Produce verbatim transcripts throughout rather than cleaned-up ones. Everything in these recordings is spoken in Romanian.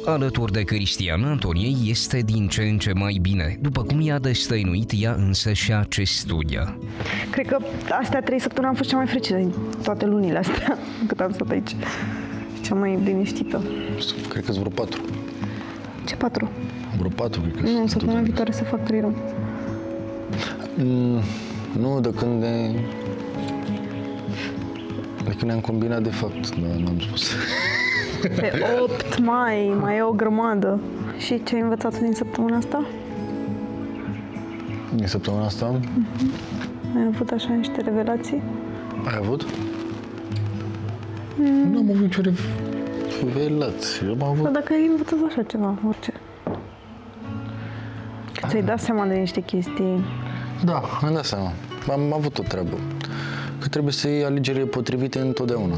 Alături de Cristian, Antoniei este din ce în ce mai bine, după cum i-a destăinuit ea însă și ce studia. Cred că astea trei săptămâni am fost cea mai fericită din toate lunile astea, cât am stat aici. Cea mai liniștită. Cred că-s vreo patru. Ce patru? Vreo patru, cred că. Nu, săptămâna viitoare să fac trei luni. Mm, nu, de când ne... De când ne-am combinat, de fapt, da, n-am spus. Pe opt mai, mai e o grămadă. Și ce ai învățat din săptămâna asta? Din săptămâna asta? Mm-hmm. Ai avut așa niște revelații? Ai avut? Mm. Nu am avut nicio revelație. Am avut... Dar dacă ai învățat așa ceva, orice. Că ți-ai dat seama de niște chestii. Da, mi-am dat seama. Am avut o treabă. Că trebuie să iei alegerile potrivite întotdeauna.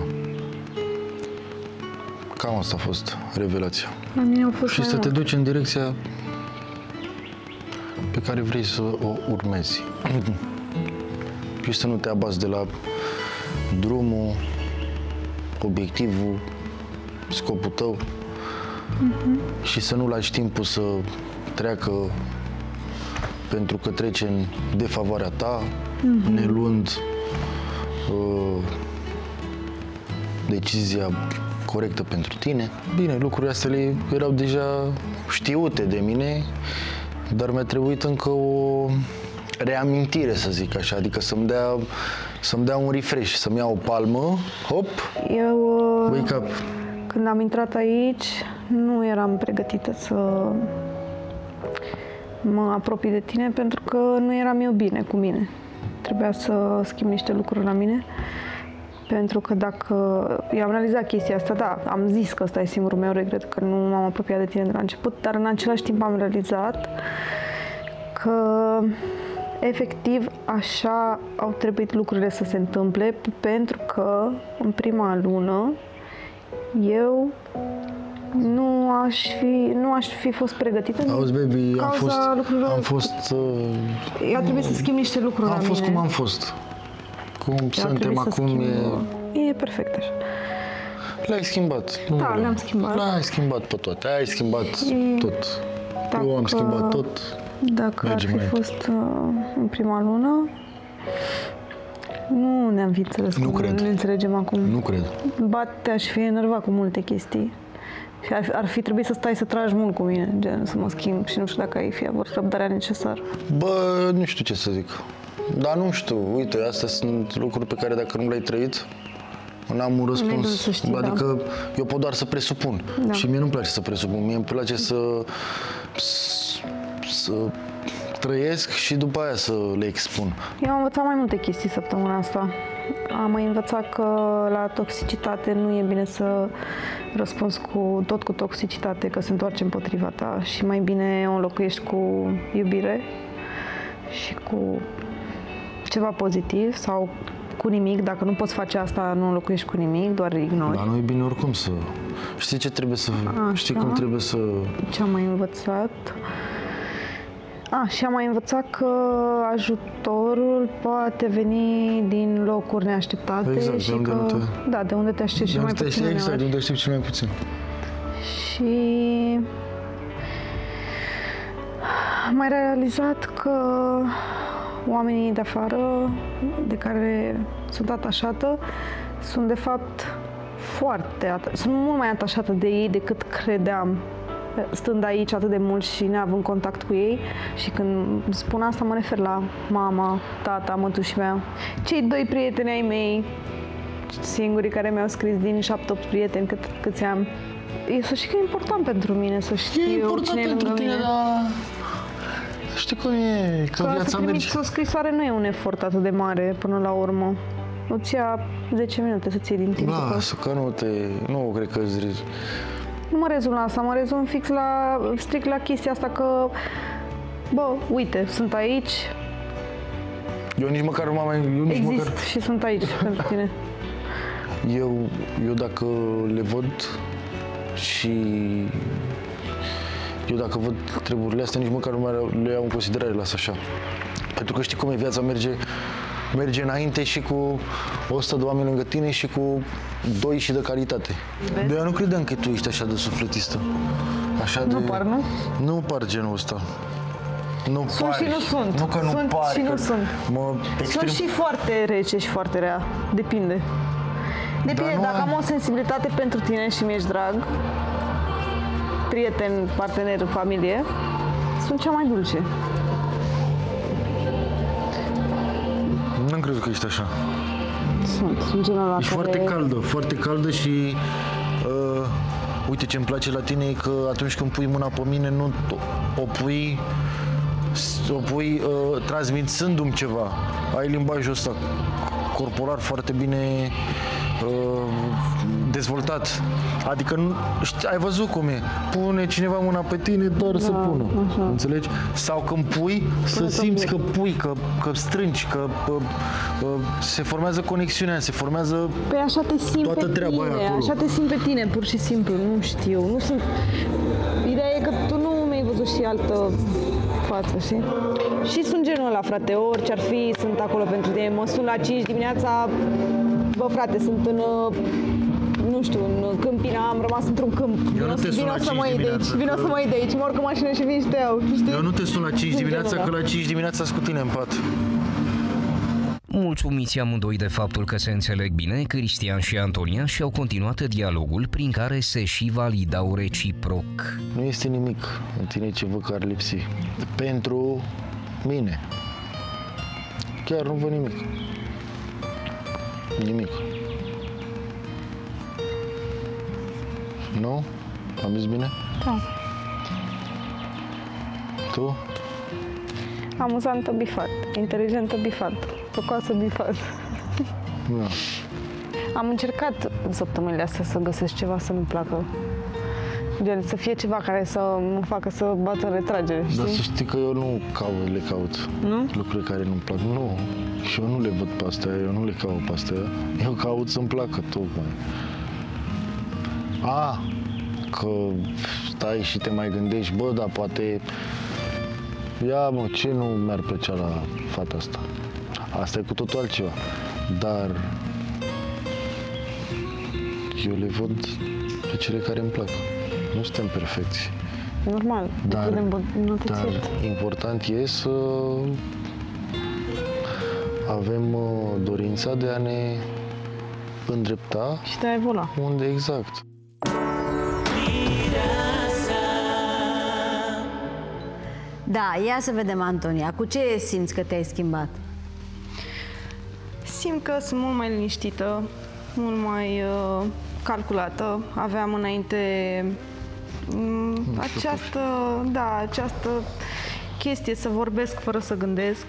Cam asta a fost revelația. La mine au fost și să te duci în direcția pe care vrei să o urmezi. Și să nu te abazi de la drumul, obiectivul, scopul tău. Uh-huh. Și să nu lași timpul să treacă pentru că trece în defavoarea ta, uh-huh. ne luând uh, decizia corectă pentru tine. Bine, lucrurile astea erau deja știute de mine, dar mi-a trebuit încă o reamintire, să zic așa, adică să-mi dea, să-mi dea un refresh, să-mi ia o palmă, hop, eu, wake up. Când am intrat aici, nu eram pregătită să mă apropii de tine, pentru că nu eram eu bine cu mine. Trebuia să schimb niște lucruri la mine. Pentru că dacă... Eu am realizat chestia asta, da, am zis că ăsta e singurul meu regret, că nu m-am apropiat de tine de la început, dar în același timp am realizat că efectiv așa au trebuit lucrurile să se întâmple, pentru că în prima lună eu nu aș fi, nu aș fi fost pregătită. Auzi, baby, am fost... Am fost uh, eu trebuie să schimb niște lucruri am la fost mine. cum am fost. Cum suntem acum e... E perfect așa. Le-ai schimbat. Da, le-am schimbat. Le-ai schimbat pe toate. Ai schimbat e... tot. Dacă... Eu am schimbat tot. Dacă ar fi fost uh, în prima lună, nu ne-am fi înțeles. Nu cum cred. Ne înțelegem acum. Nu cred. Ba, te-aș fi enervat cu multe chestii. Și ar, ar fi trebuit să stai să tragi mult cu mine, gen să mă schimb și nu știu dacă ai fi avut răbdarea necesară. Bă, nu știu ce să zic. Dar nu știu, uite, astea sunt lucruri pe care dacă nu le-ai trăit, n-am un răspuns. Să știi, adică da. eu pot doar să presupun. Da. Și mie nu-mi place să presupun. Mie îmi place să, să, să trăiesc și după aia să le expun. Eu am învățat mai multe chestii săptămâna asta. Am mai învățat că la toxicitate nu e bine să răspunzi cu, tot cu toxicitate, că se întoarce împotriva ta și mai bine o înlocuiești cu iubire și cu ceva pozitiv sau cu nimic. Dacă nu poți face asta, nu înlocuiești cu nimic, doar ignori. Dar nu e bine oricum să... Știi ce trebuie să... Așa. Știi cum trebuie să... Ce am mai învățat? A, și am mai învățat că ajutorul poate veni din locuri neașteptate. Exact, și de unde că, nu te... Da, de unde te aștepți cel mai puțin. Exact, de unde aștepți cel mai puțin. Și am mai realizat că oamenii de afară, de care sunt atașată, sunt de fapt foarte, sunt mult mai atașată de ei decât credeam, stând aici atât de mult și neavând contact cu ei. Și când spun asta mă refer la mama, tata, mătușii mea, cei doi prieteni ai mei, singurii care mi-au scris din șapte opt prieteni cât, câți am. E să știi că e important pentru mine să știu e important cine pentru tine, mine. Dar știi cum e, că, că viața merge. O scrisoare nu e un efort atât de mare până la urmă. Îți ia zece minute să-ți iei din timp. Lasă, că nu te... Nu cred că îți... Nu mă rezum la asta, mă rezum fix la... strict la chestia asta că... Bă, uite, sunt aici. Eu nici măcar nu m-am mai... Eu nici Exist măcar... și sunt aici pentru tine. Eu, eu dacă le văd și... Eu dacă văd treburile astea, nici măcar nu le iau în considerare, las așa. Pentru că știi cum e, viața merge merge înainte și cu o sută de oameni lângă tine și cu doi și de calitate. Vezi? Eu nu credeam că tu ești așa de sufletistă. Așa Nu de... par, nu? Nu par genul ăsta. Nu Sunt pari. și nu sunt. Nu că nu Sunt pari, și nu că sunt. Mă exprim... Sunt și foarte rece și foarte rea. Depinde. Depinde, nu dacă am- am o sensibilitate pentru tine și mi-ești drag, prieten, partener, familie, sunt cea mai dulce. Nu cred că ești așa. Sunt, sunt genul ăla Ești care... foarte caldă, foarte caldă și uh, uite ce-mi place la tine e că atunci când pui mâna pe mine, nu o pui, o pui uh, transmițându-mi ceva. Ai limbajul ăsta corporal foarte bine uh, dezvoltat. Adică nu, știi, ai văzut cum e. Pune cineva mâna pe tine doar da, să pună. Așa. Înțelegi? Sau când pui, să simți că pui, că, că strângi, că uh, uh, se formează conexiunea, se formează Păi așa te simți toată pe treaba aia tine, acolo. așa te simți pe tine, pur și simplu, nu știu, nu sunt... Ideea e că tu nu mi-ai văzut și altă față, știi? Și sunt genul ăla, frate, orice ar fi, sunt acolo pentru tine, mă sun la cinci dimineața, bă, frate, sunt în... nu știu, în Câmpina, am rămas într-un câmp. Eu nu te sun Vino la să cinci mă iei de aici, dimineața, vino că- să mă iei de aici, mă urc în mașină și vin și te iau, știi? Eu nu te sun la cinci Sunt dimineața, genul că ăla. la cinci dimineața sunt cu tine în pat. Mulțumiți amândoi de faptul că se înțeleg bine, Cristian și Antonia și-au continuat dialogul prin care se și validau reciproc. Nu este nimic în tine ce văd că ar lipsi. Pentru mine. Chiar nu văd nimic. Nimic. Nu? Am zis bine? Da. Tu? Amuzantă bifat, inteligentă bifat, tocoasă bifat. Nu. Am încercat în săptămânile astea să găsesc ceva să-mi placă. Gen, să fie ceva care să mă facă să bată în retragere, știi? Dar să știi că eu nu caut, le caut. Nu? Lucruri care nu-mi plac. Nu. Și eu nu le văd pe astea, eu nu le caut pe astea. Eu caut să-mi placă, tocmai. A, că stai și te mai gândești, bă, dar poate... Ia, mă, ce nu mi-ar plăcea la fata asta? Asta e cu totul altceva. Dar... eu le văd pe cele care îmi plac. Nu suntem perfecți. Normal, Dar, dar, dar important e să avem uh, dorința de a ne îndrepta și de a evolua. unde exact. Da, ia să vedem, Antonia, cu ce simți că te-ai schimbat? Simt că sunt mult mai liniștită, mult mai uh, calculată. Aveam înainte um, această, da, această chestie să vorbesc fără să gândesc.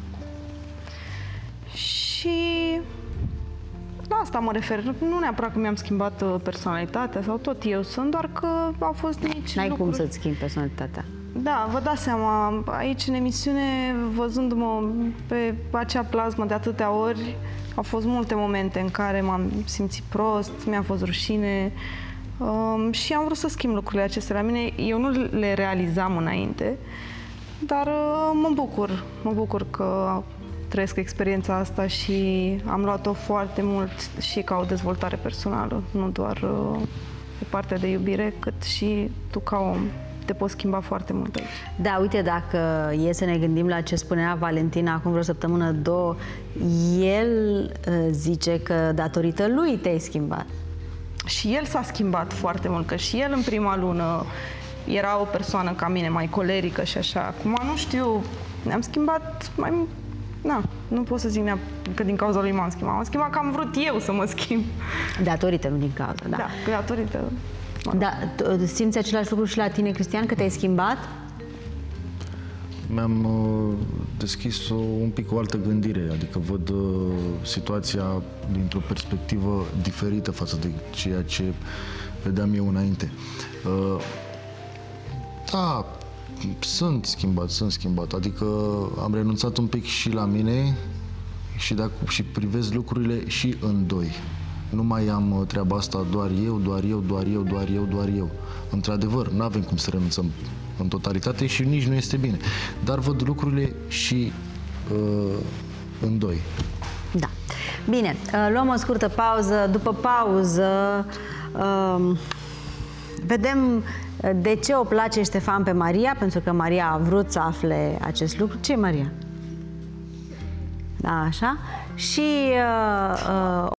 Și la asta mă refer. Nu neapărat că mi-am schimbat uh, personalitatea sau tot eu sunt, doar că au fost mici N-ai lucruri. cum să-ți schimbi personalitatea. Da, vă dați seama, aici în emisiune, văzându-mă pe acea plasmă de atâtea ori, au fost multe momente în care m-am simțit prost, mi-a fost rușine um, și am vrut să schimb lucrurile acestea la mine. Eu nu le realizam înainte, dar uh, mă bucur, mă bucur că trăiesc experiența asta și am luat-o foarte mult și ca o dezvoltare personală, nu doar uh, pe partea de iubire, cât și tu ca om. Te poți schimba foarte mult aici. Da, uite, dacă e să ne gândim la ce spunea Valentina acum vreo săptămână, două, el uh, zice că datorită lui te-ai schimbat. Și el s-a schimbat foarte mult, că și el în prima lună era o persoană ca mine, mai colerică și așa. Acum nu știu, ne-am schimbat mai... Na, nu pot să zic că din cauza lui m-am schimbat. M-am schimbat că am vrut eu să mă schimb. Datorită, nu din cauza, da. Da, că datorită... Da, tu simți același lucru și la tine, Cristian, că te-ai schimbat? Mi-am uh, deschis o, un pic o altă gândire, adică văd uh, situația dintr-o perspectivă diferită față de ceea ce vedeam eu înainte. Uh, da, sunt schimbat, sunt schimbat, adică am renunțat un pic și la mine și, de acum, și privesc lucrurile și în doi. Nu mai am uh, treaba asta doar eu, doar eu, doar eu, doar eu, doar eu. Într-adevăr, nu avem cum să renunțăm în totalitate și nici nu este bine. Dar văd lucrurile și uh, în doi. Da. Bine, luăm o scurtă pauză. După pauză vedem de ce o place Ștefan pe Maria, pentru că Maria a vrut să afle acest lucru. Ce e Maria? Da, așa. Și uh, uh,